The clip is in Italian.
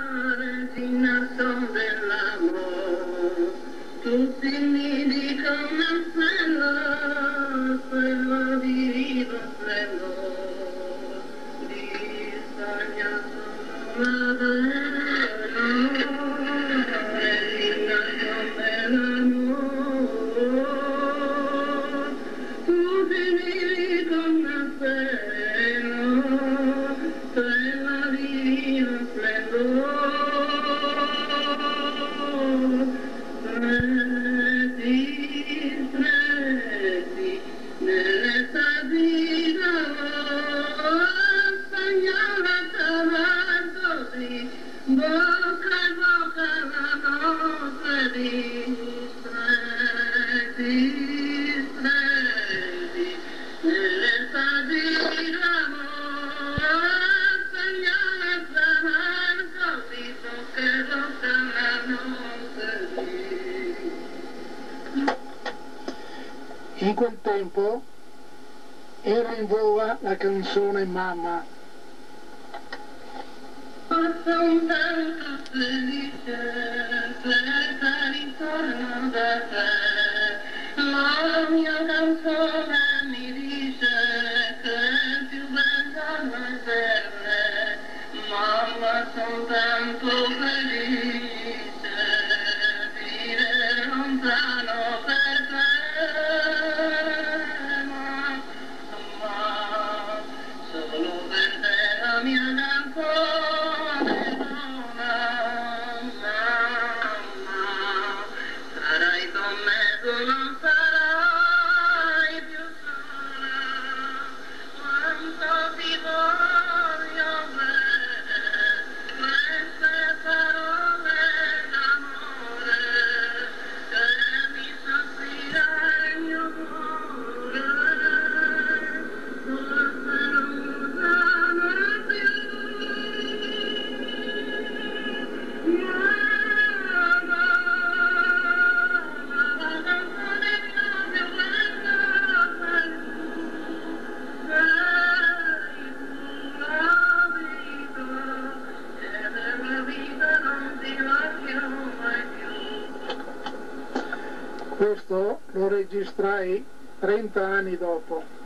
resignazione dell'amore, tutti mi dicono quello divino splendore, di Spagna sono resignazione dell'amore, tutti mi dicono quello divino splendore. Boca a boca la notte distretti, nell'estasi d'amore, spagnola sarà così, boca a boca la notte. In quel tempo era in voga la canzone Mamma. Sono tanto felice per ritorno da te, la mia canzone mi dice che il più bel giorno è per me. Mamma, sono tanto felice di vivere lontano per te, mamma, solo per te la mia canzone. Sarai con me, tu non sarai più sola, quanto ti voglio bene, queste parole d'amore, che mi sospira il mio cuore, forse non usano più. Questo lo registrai 30 anni dopo.